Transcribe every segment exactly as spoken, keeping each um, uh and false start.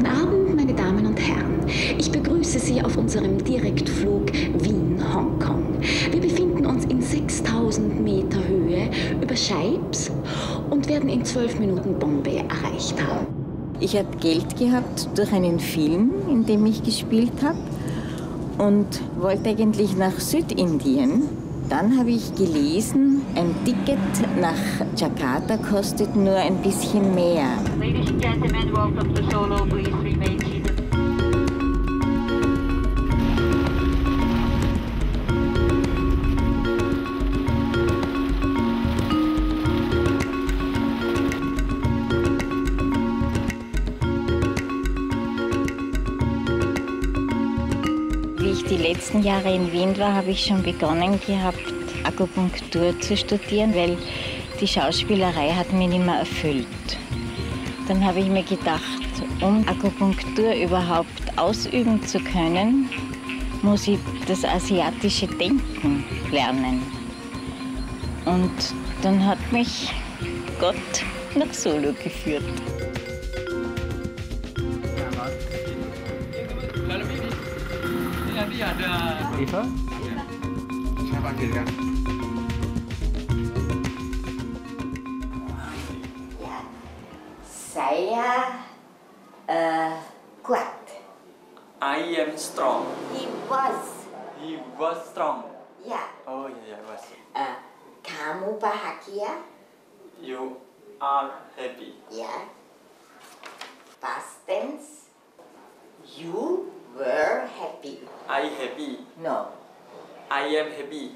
Guten Abend, meine Damen und Herren. Ich begrüße Sie auf unserem Direktflug Wien-Hongkong. Wir befinden uns in sechstausend Meter Höhe über Scheibs und werden in zwölf Minuten Bombay erreicht haben. Ich habe Geld gehabt durch einen Film, in dem ich gespielt habe, und wollte eigentlich nach Südindien. Dann habe ich gelesen, ein Ticket nach Jakarta kostet nur ein bisschen mehr. Ladies and gentlemen, welcome to Solo. Please remain seated. Wie ich die letzten Jahre in Wien war, habe ich schon begonnen gehabt, Akupunktur zu studieren, weil die Schauspielerei hat mich nicht mehr erfüllt. Dann habe ich mir gedacht, um Akupunktur überhaupt ausüben zu können, muss ich das asiatische Denken lernen. Und dann hat mich Gott nach Solo geführt. Eva? Saya panggilkan. Saya uh, kuat. I am strong. He was. He was strong. Ya. Oh yeah, yeah, was. Uh, kamu bahagia? You are happy. Ya. Past tense. You were happy. I happy. No. I am happy.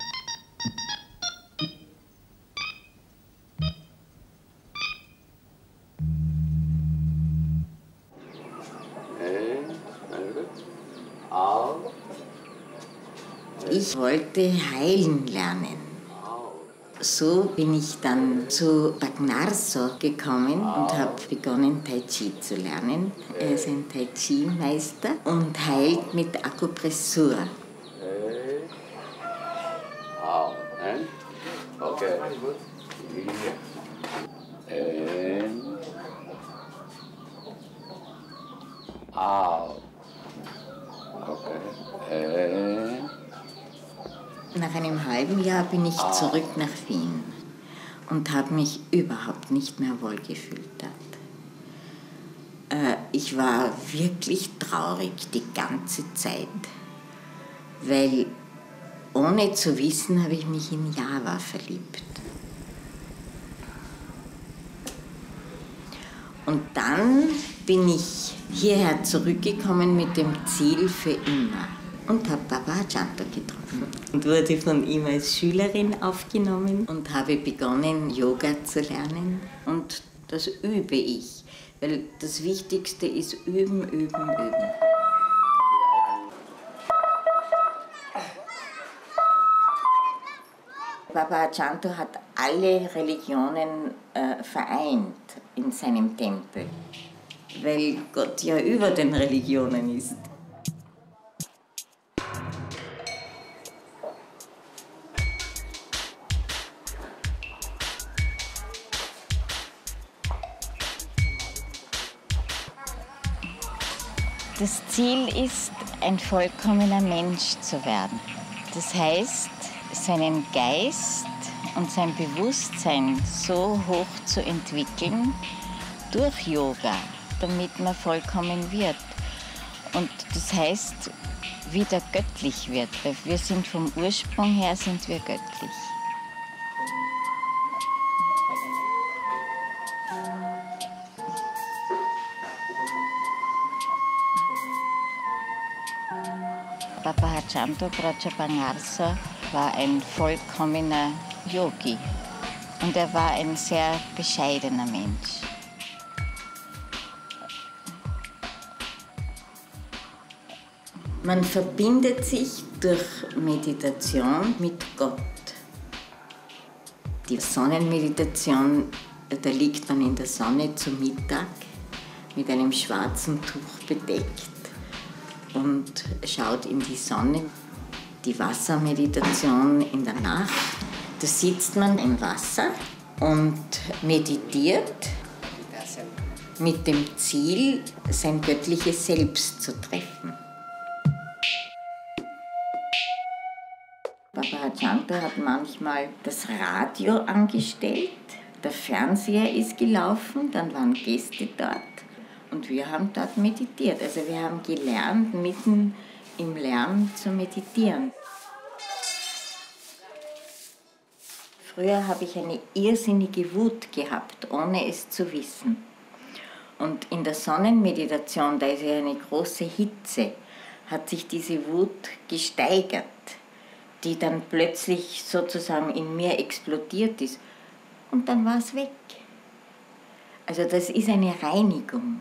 Ich wollte heilen lernen. So bin ich dann zu Bagnarso gekommen und habe begonnen, Tai Chi zu lernen. Er ist ein Tai Chi-Meister und heilt mit Akupressur. Okay. Out. Okay. Nach einem halben Jahr bin ich zurück nach Wien und habe mich überhaupt nicht mehr wohlgefühlt dort. Äh, ich war wirklich traurig die ganze Zeit, weil ohne zu wissen habe ich mich in Java verliebt. Und dann bin ich hierher zurückgekommen mit dem Ziel für immer und habe Baba Ajanto getroffen und wurde von ihm als Schülerin aufgenommen und habe begonnen, Yoga zu lernen. Und das übe ich, weil das Wichtigste ist üben, üben, üben. Baba Ajanto hat alle Religionen äh, vereint in seinem Tempel, weil Gott ja über den Religionen ist. Das Ziel ist, ein vollkommener Mensch zu werden. Das heißt, seinen Geist und sein Bewusstsein so hoch zu entwickeln durch Yoga, damit man vollkommen wird. Und das heißt, wieder göttlich wird, weil wir sind vom Ursprung her sind wir göttlich. Baba Ajanto Prajapangarsa war ein vollkommener Yogi und er war ein sehr bescheidener Mensch. Man verbindet sich durch Meditation mit Gott. Die Sonnenmeditation, da liegt man in der Sonne zu Mittag mit einem schwarzen Tuch bedeckt und schaut in die Sonne. Die Wassermeditation in der Nacht, da sitzt man im Wasser und meditiert mit dem Ziel, sein göttliches Selbst zu treffen. Barbara Chantal hat manchmal das Radio angestellt, der Fernseher ist gelaufen, dann waren Gäste dort und wir haben dort meditiert. Also wir haben gelernt, mitten im Lärm zu meditieren. Früher habe ich eine irrsinnige Wut gehabt, ohne es zu wissen. Und in der Sonnenmeditation, da ist ja eine große Hitze, hat sich diese Wut gesteigert, die dann plötzlich sozusagen in mir explodiert ist. Und dann war es weg. Also das ist eine Reinigung.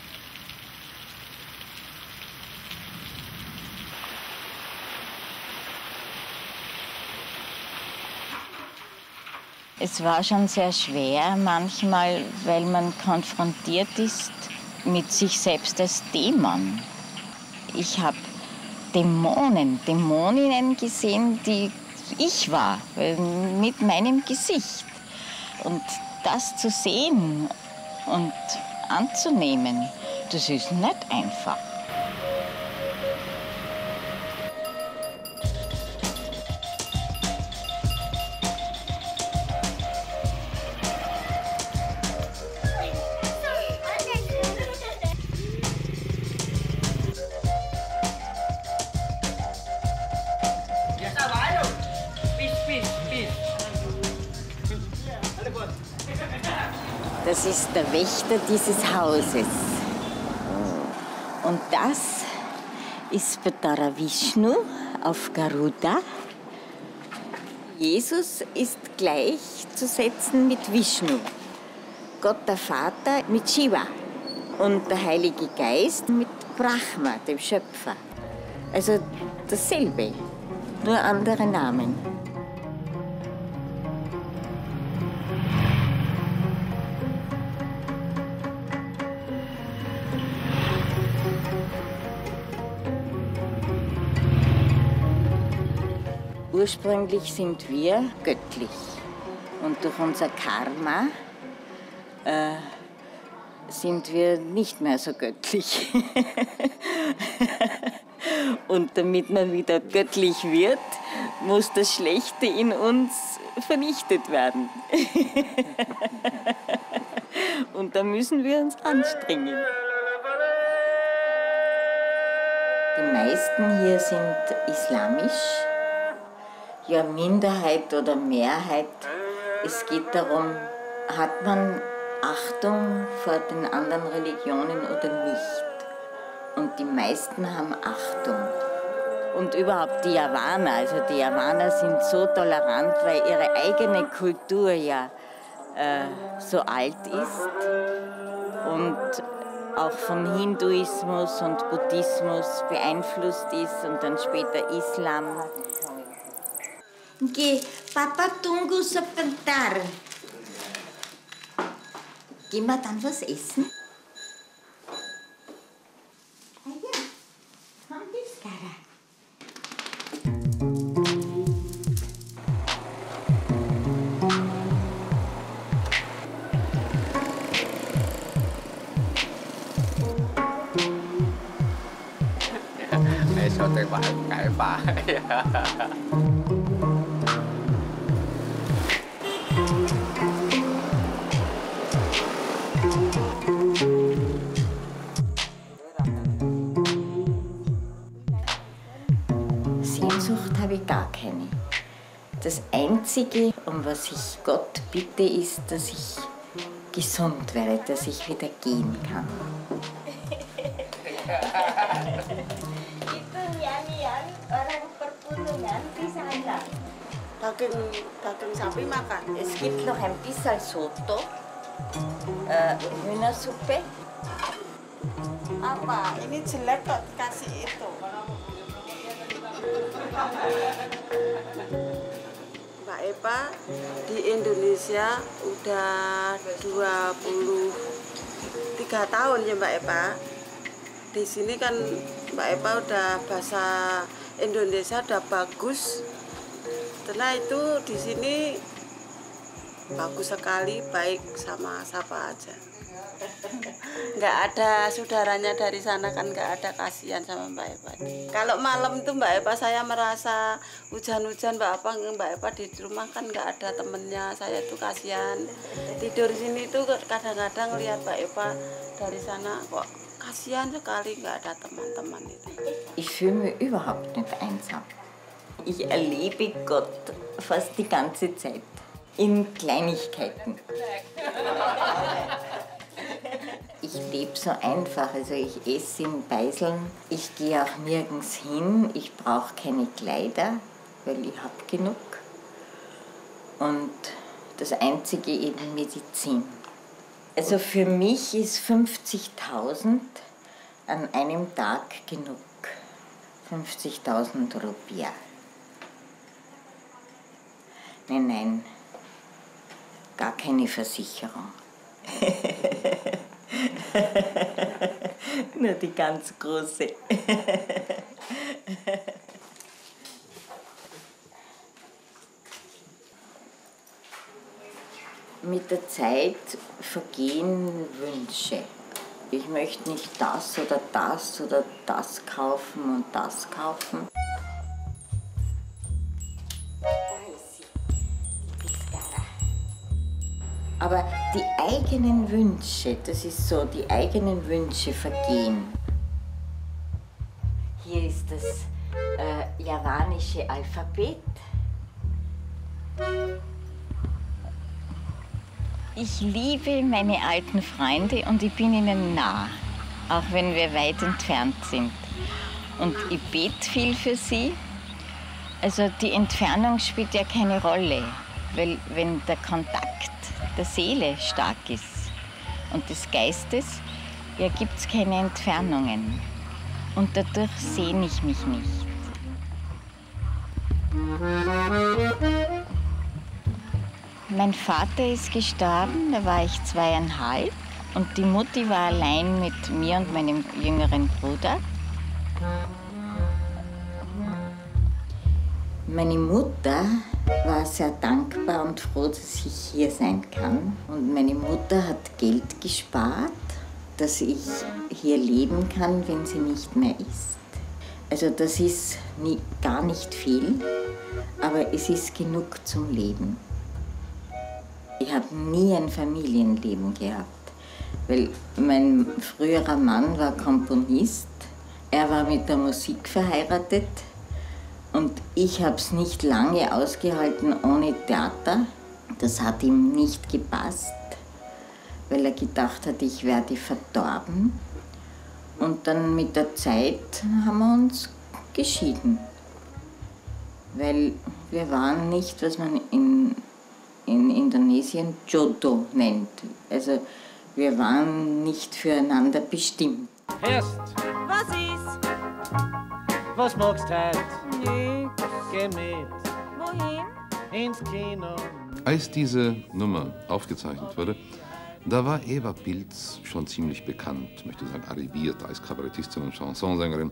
Es war schon sehr schwer manchmal, weil man konfrontiert ist mit sich selbst als Dämon. Ich habe Dämonen, Dämoninnen gesehen, die ich war, mit meinem Gesicht. Und das zu sehen und anzunehmen, das ist nicht einfach. Das ist der Wächter dieses Hauses. Und das ist Avatara Vishnu auf Garuda. Jesus ist gleichzusetzen mit Vishnu. Gott der Vater mit Shiva. Und der Heilige Geist mit Brahma, dem Schöpfer. Also dasselbe, nur andere Namen. Ursprünglich sind wir göttlich und durch unser Karma äh, sind wir nicht mehr so göttlich. Und damit man wieder göttlich wird, muss das Schlechte in uns vernichtet werden. Und da müssen wir uns anstrengen. Die meisten hier sind islamisch. Ja, Minderheit oder Mehrheit. Es geht darum, hat man Achtung vor den anderen Religionen oder nicht? Und die meisten haben Achtung. Und überhaupt die Javaner, also die Javaner sind so tolerant, weil ihre eigene Kultur ja äh, so alt ist und auch vom Hinduismus und Buddhismus beeinflusst ist und dann später Islam. Geh, Papa, tunggu sebentar. Gehen wir dann was essen? Ayo, ambil sekarang. Này sao tay bạn cãi bà. Sehnsucht habe ich gar keine. Das Einzige, um was ich Gott bitte, ist, dass ich gesund werde, dass ich wieder gehen kann. Itu nyanyian orang perpulungan di sana. Daging, daging sapi makan. Es gibt noch ein bisschen Soto, äh, Hühnersuppe. Apa? Ini jelek kok dikasih itu. Mbak Eva di Indonesia udah dua puluh tiga tahun ya Mbak Eva. Di sini kan Mbak Eva udah bahasa Indonesia udah bagus. Setelah itu di sini bagus sekali, baik sama siapa aja. Nggak ada saudaranya dari sana kan, nggak ada, kasihan sama Mbak Epa. Kalau malam itu Mbak Epa saya merasa hujan-hujan Mbak Epa, Mbak Epa di rumah kan nggak ada temennya, saya tuh kasihan. Tidur sini tuh kadang-kadang lihat Mbak Epa dari sana kok kasihan sekali, nggak ada teman-teman itu. Ich fühle mich überhaupt nicht einsam. Ich erlebe Gott fast die ganze Zeit in Kleinigkeiten. Ich lebe so einfach, also ich esse in Beiseln, ich gehe auch nirgends hin, ich brauche keine Kleider, weil ich habe genug. Und das Einzige eben Medizin. Also für mich ist fünfzigtausend an einem Tag genug. fünfzigtausend Rupiah. Nein, nein, gar keine Versicherung. Nur die ganz große. Mit der Zeit vergehen Wünsche. Ich möchte nicht das oder das oder das kaufen und das kaufen. Aber die eigenen Wünsche, das ist so, die eigenen Wünsche vergehen. Hier ist das äh, javanische Alphabet. Ich liebe meine alten Freunde und ich bin ihnen nah, auch wenn wir weit entfernt sind. Und ich bete viel für sie. Also die Entfernung spielt ja keine Rolle, weil wenn der Kontakt der Seele stark ist und des Geistes, ja, gibt es keine Entfernungen. Und dadurch sehne ich mich nicht. Mein Vater ist gestorben, da war ich zweieinhalb. Und die Mutti war allein mit mir und meinem jüngeren Bruder. Meine Mutter war sehr dankbar und froh, dass ich hier sein kann. Und meine Mutter hat Geld gespart, dass ich hier leben kann, wenn sie nicht mehr ist. Also das ist nie, gar nicht viel, aber es ist genug zum Leben. Ich habe nie ein Familienleben gehabt, weil mein früherer Mann war Komponist, er war mit der Musik verheiratet. Und ich habe es nicht lange ausgehalten ohne Theater. Das hat ihm nicht gepasst, weil er gedacht hat, ich werde verdorben. Und dann mit der Zeit haben wir uns geschieden. Weil wir waren nicht, was man in, in Indonesien Jodoh nennt. Also wir waren nicht füreinander bestimmt. Erst! Was ist? Was magst du heute? Nix. Geh mit. Wohin? Ins Kino. Als diese Nummer aufgezeichnet wurde, da war Eva Pilz schon ziemlich bekannt, möchte sagen arriviert als Kabarettistin und Chansonsängerin.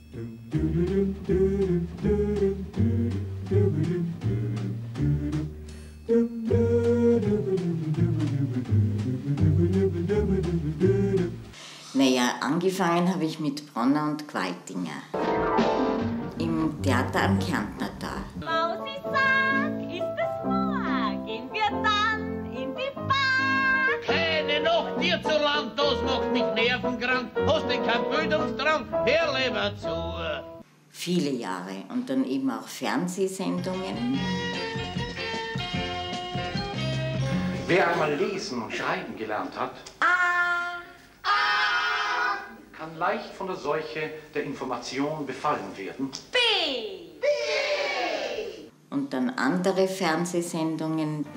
Naja, angefangen habe ich mit Bronner und Qualtinger im Theater am Kärntner Tor. Mausi, sag, ist es vor? Gehen wir dann in die Bar? Keine Nacht dir zu Land, das macht mich nervenkrank. Hast denn keinen Bildungsdrang? Hör lieber zu. Viele Jahre und dann eben auch Fernsehsendungen. Wer einmal lesen und schreiben gelernt hat, A. A. kann leicht von der Seuche der Information befallen werden. B. B. Und dann andere Fernsehsendungen.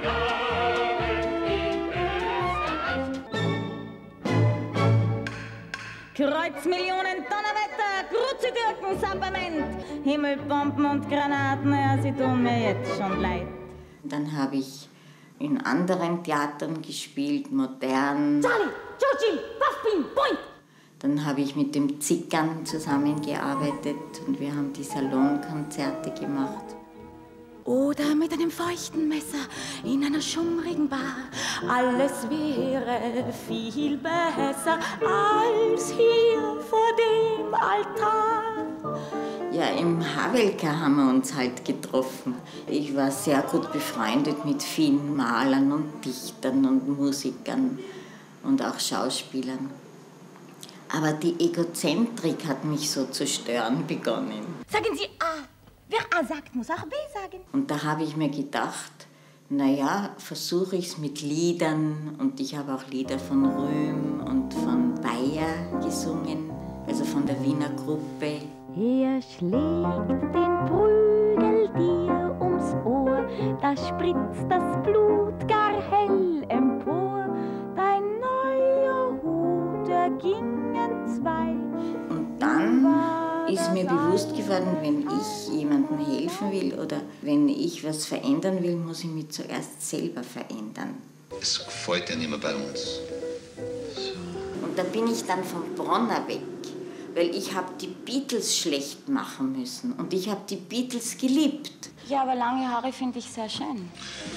Kreuzmillionen Donnerwetter, Kruzidürken, Sapperment, Himmelbomben und Granaten, ja, sie tun mir jetzt schon leid. Dann habe ich in anderen Theatern gespielt, modern. Charlie, Georgie, Waffin, Point! Dann habe ich mit dem Zickern zusammengearbeitet und wir haben die Salonkonzerte gemacht. oder mit einem feuchten Messer in einer schummrigen Bar. Alles wäre viel besser als hier vor dem Altar. Ja, im Havelka haben wir uns halt getroffen. Ich war sehr gut befreundet mit vielen Malern und Dichtern und Musikern und auch Schauspielern. Aber die Egozentrik hat mich so zu stören begonnen. Sagen Sie A. Wer A sagt, muss auch B sagen. Und da habe ich mir gedacht, naja, versuche ich es mit Liedern. Und ich habe auch Lieder von Rühm und von Bayer gesungen, also von der Wiener Gruppe. Er schlägt den Prügel dir ums Ohr, da spritzt das Blut gar hell empor. Dein neuer Hut, der ging entzwei. Und dann ist mir bewusst geworden, wenn ich jemandem helfen will oder wenn ich was verändern will, muss ich mich zuerst selber verändern. Es gefällt ja nicht mehr bei uns. Und da bin ich dann vom Bronner weg. Weil ich habe die Beatles schlecht machen müssen. Und ich habe die Beatles geliebt. Ja, aber lange Haare finde ich sehr schön.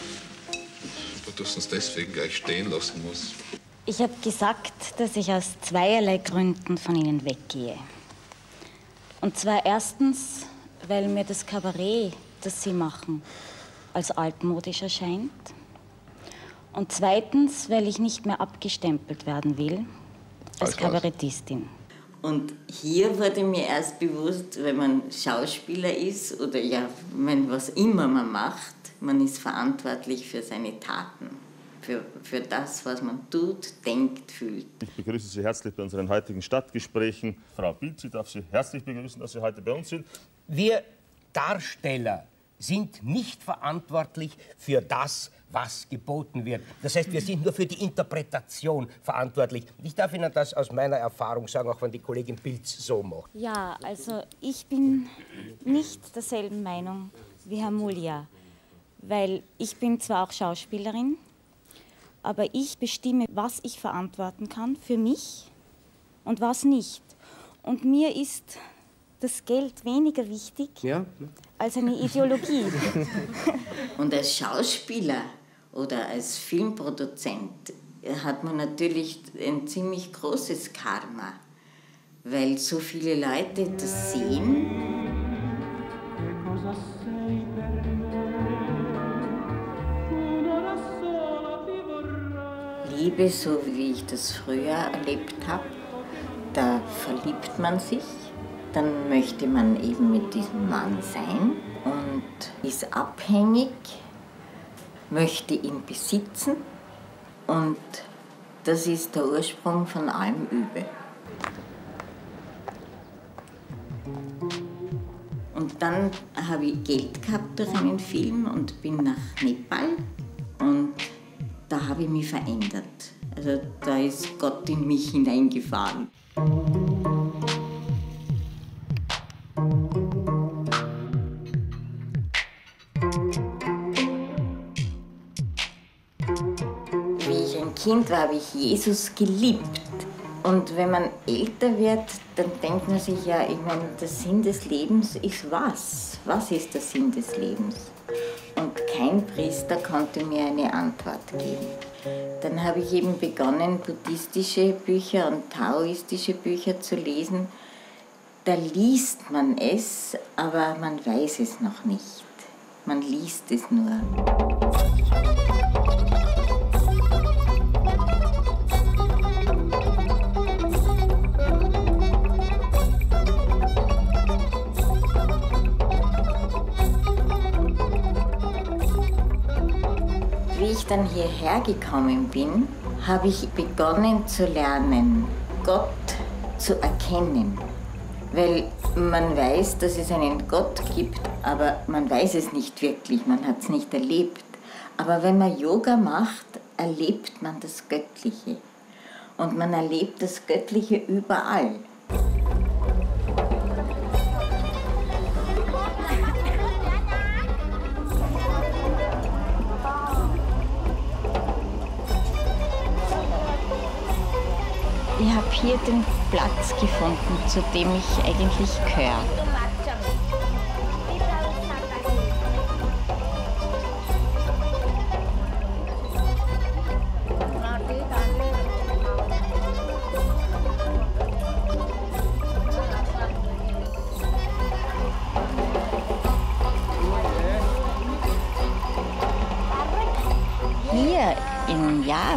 Dass uns deswegen gleich stehen lassen muss. Ich habe gesagt, dass ich aus zweierlei Gründen von Ihnen weggehe. Und zwar erstens, weil mir das Kabarett, das Sie machen, als altmodisch erscheint. Und zweitens, weil ich nicht mehr abgestempelt werden will als Kabarettistin. Und hier wurde mir erst bewusst, wenn man Schauspieler ist oder ja, wenn was immer man macht, man ist verantwortlich für seine Taten, für, für das, was man tut, denkt, fühlt. Ich begrüße Sie herzlich bei unseren heutigen Stadtgesprächen. Frau Pilz, ich darf Sie herzlich begrüßen, dass Sie heute bei uns sind. Wir Darsteller sind nicht verantwortlich für das, was geboten wird. Das heißt, wir sind nur für die Interpretation verantwortlich. Ich darf Ihnen das aus meiner Erfahrung sagen, auch wenn die Kollegin Pilz so macht. Ja, also ich bin nicht derselben Meinung wie Herr Mulja, weil ich bin zwar auch Schauspielerin, aber ich bestimme, was ich verantworten kann für mich und was nicht. Und mir ist das Geld weniger wichtig ja. als eine Ideologie. Und als Schauspieler oder als Filmproduzent hat man natürlich ein ziemlich großes Karma, weil so viele Leute das sehen. Liebe, so wie ich das früher erlebt habe, da verliebt man sich. Dann möchte man eben mit diesem Mann sein und ist abhängig, möchte ihn besitzen und das ist der Ursprung von allem Übel. Und dann habe ich Geld gehabt durch einen Film und bin nach Nepal und da habe ich mich verändert. Also da ist Gott in mich hineingefahren. Kind war, habe ich Jesus geliebt. Und wenn man älter wird, dann denkt man sich, ja, ich meine, der Sinn des Lebens ist was? Was ist der Sinn des Lebens? Und kein Priester konnte mir eine Antwort geben. Dann habe ich eben begonnen, buddhistische Bücher und taoistische Bücher zu lesen. Da liest man es, aber man weiß es noch nicht. Man liest es nur. Wie ich dann hierher gekommen bin, habe ich begonnen zu lernen, Gott zu erkennen. Weil man weiß, dass es einen Gott gibt, aber man weiß es nicht wirklich, man hat es nicht erlebt. Aber wenn man Yoga macht, erlebt man das Göttliche. Und man erlebt das Göttliche überall. Ich habe hier den Platz gefunden, zu dem ich eigentlich gehöre.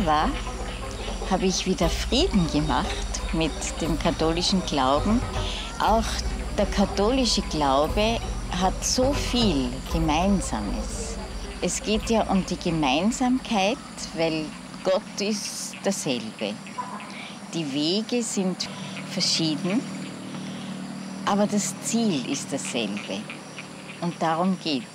da war, habe ich wieder Frieden gemacht mit dem katholischen Glauben. Auch der katholische Glaube hat so viel Gemeinsames. Es geht ja um die Gemeinsamkeit, weil Gott ist dasselbe. Die Wege sind verschieden, aber das Ziel ist dasselbe. Und darum geht's.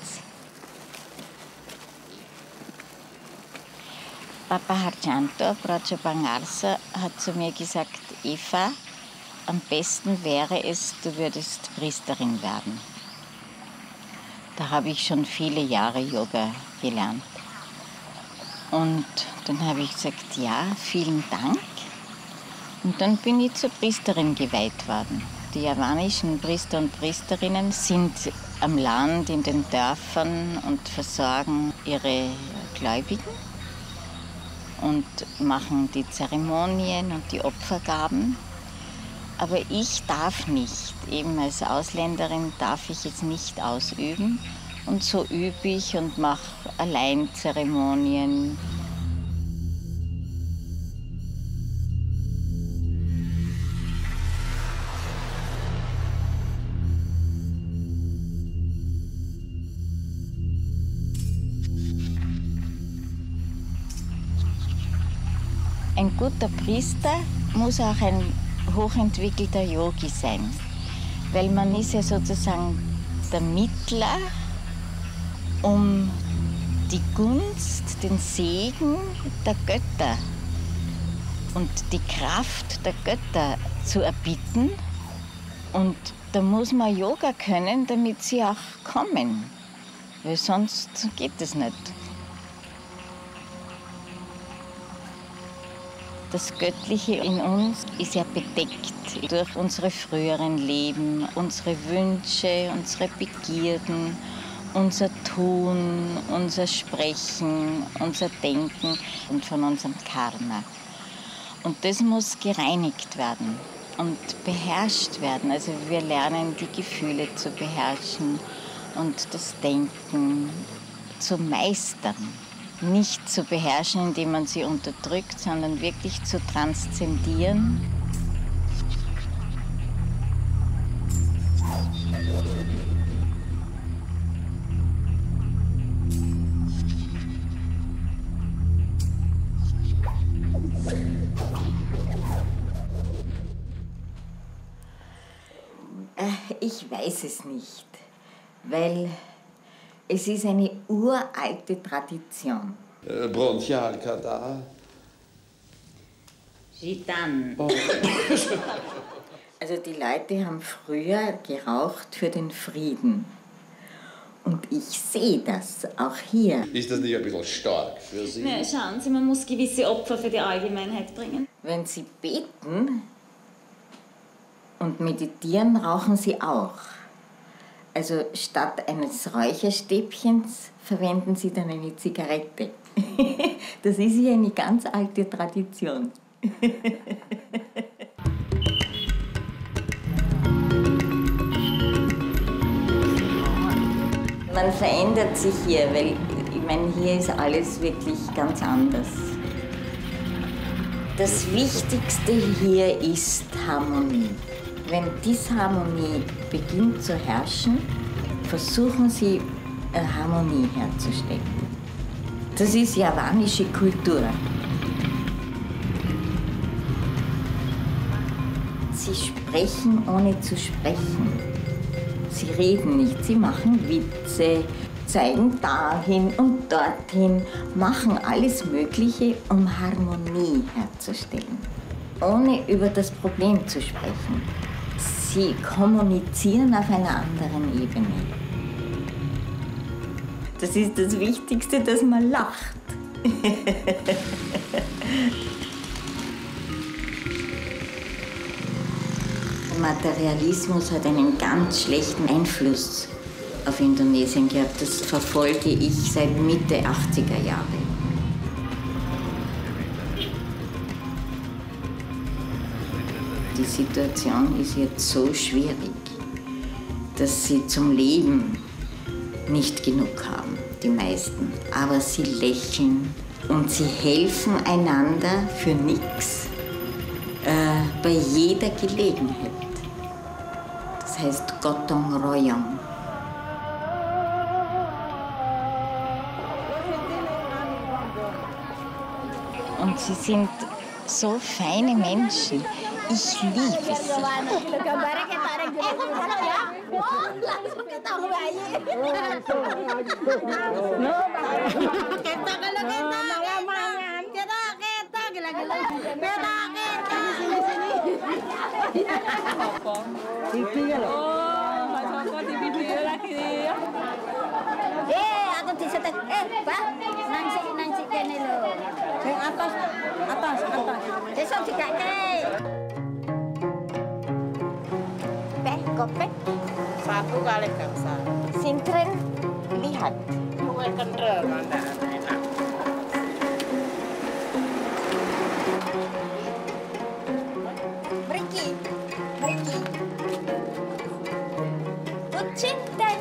Papa Harjanto, Bracia Bangarsa, hat zu mir gesagt, Eva, am besten wäre es, du würdest Priesterin werden. Da habe ich schon viele Jahre Yoga gelernt. Und dann habe ich gesagt, ja, vielen Dank. Und dann bin ich zur Priesterin geweiht worden. Die javanischen Priester und Priesterinnen sind am Land, in den Dörfern und versorgen ihre Gläubigen und machen die Zeremonien und die Opfergaben. Aber ich darf nicht, eben als Ausländerin darf ich es nicht ausüben. Und so übe ich und mache allein Zeremonien. Ein guter Priester muss auch ein hochentwickelter Yogi sein, weil man ist ja sozusagen der Mittler, um die Gunst, den Segen der Götter und die Kraft der Götter zu erbitten. Und da muss man Yoga können, damit sie auch kommen, weil sonst geht es nicht. Das Göttliche in uns ist ja bedeckt durch unsere früheren Leben, unsere Wünsche, unsere Begierden, unser Tun, unser Sprechen, unser Denken und von unserem Karma. Und das muss gereinigt werden und beherrscht werden. Also wir lernen, die Gefühle zu beherrschen und das Denken zu meistern. Nicht zu beherrschen, indem man sie unterdrückt, sondern wirklich zu transzendieren. Ich weiß es nicht, weil es ist eine uralte Tradition. Bronchial Kadar. Gitan. Oh. Also die Leute haben früher geraucht für den Frieden. Und ich sehe das auch hier. Ist das nicht ein bisschen stark für Sie? Ja, schauen Sie, man muss gewisse Opfer für die Allgemeinheit bringen. Wenn Sie beten und meditieren, rauchen Sie auch. Also statt eines Räucherstäbchens verwenden Sie dann eine Zigarette. Das ist ja eine ganz alte Tradition. Man verändert sich hier, weil ich meine, hier ist alles wirklich ganz anders. Das Wichtigste hier ist Harmonie. Wenn Disharmonie beginnt zu herrschen, versuchen Sie, eine Harmonie herzustellen. Das ist javanische Kultur. Sie sprechen, ohne zu sprechen. Sie reden nicht, sie machen Witze, zeigen dahin und dorthin, machen alles Mögliche, um Harmonie herzustellen, ohne über das Problem zu sprechen. Sie kommunizieren auf einer anderen Ebene. Das ist das Wichtigste, dass man lacht. Materialismus hat einen ganz schlechten Einfluss auf Indonesien gehabt. Das verfolge ich seit Mitte achtziger Jahre. Die Situation ist jetzt so schwierig, dass sie zum Leben nicht genug haben, die meisten. Aber sie lächeln, Und sie helfen einander für nichts äh, bei jeder Gelegenheit. Das heißt Gotong Royong. Und sie sind so feine Menschen. Ich liebe sie. Eh, aku disetek. Eh, Pak, nangsi nangsi kene lho. Sing atas, atas, atas. Besok dikake. Teh, kopek. Satu kali gangsa. Sintren, lihat. Mulai kental, mana enak. Mriki, mriki. Puchinten.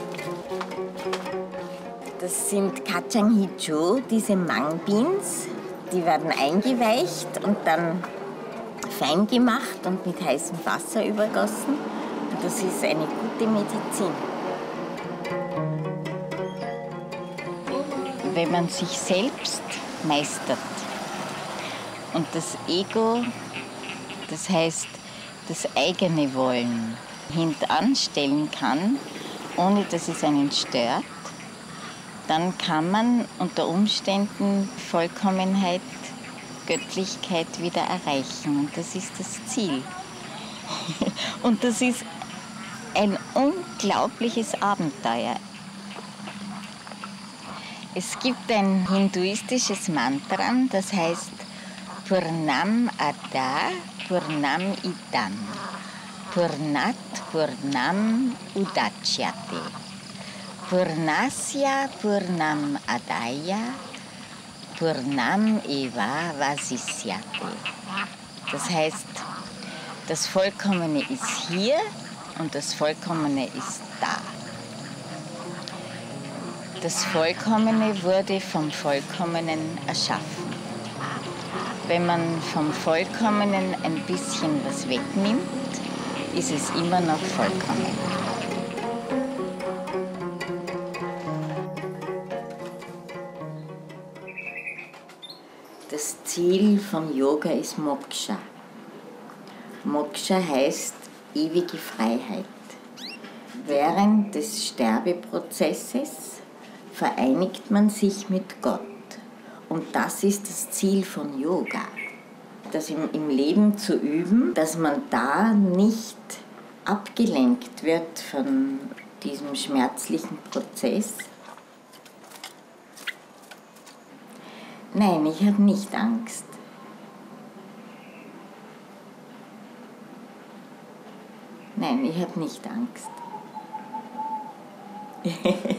Das sind Kacang Hijau, diese Mung Beans. Die werden eingeweicht und dann fein gemacht und mit heißem Wasser übergossen. Und das ist eine gute Medizin. Wenn man sich selbst meistert und das Ego, das heißt das eigene Wollen, hintanstellen kann, ohne dass es einen stört, dann kann man unter Umständen Vollkommenheit, Göttlichkeit wieder erreichen. Und das ist das Ziel. Und das ist ein unglaubliches Abenteuer. Es gibt ein hinduistisches Mantra, das heißt Purnam Ada Purnam Idam, Purnat Purnam Udachyate, Purnasya Purnam Adaya, Purnam Eva Vasisyate. Das heißt, das Vollkommene ist hier und das Vollkommene ist da. Das Vollkommene wurde vom Vollkommenen erschaffen. Wenn man vom Vollkommenen ein bisschen was wegnimmt, ist es immer noch vollkommen. Das Ziel von Yoga ist Moksha. Moksha heißt ewige Freiheit. Während des Sterbeprozesses vereinigt man sich mit Gott. Und das ist das Ziel von Yoga. Das im, im Leben zu üben, dass man da nicht abgelenkt wird von diesem schmerzlichen Prozess. Nein, ich habe nicht Angst. Nein, ich habe nicht Angst.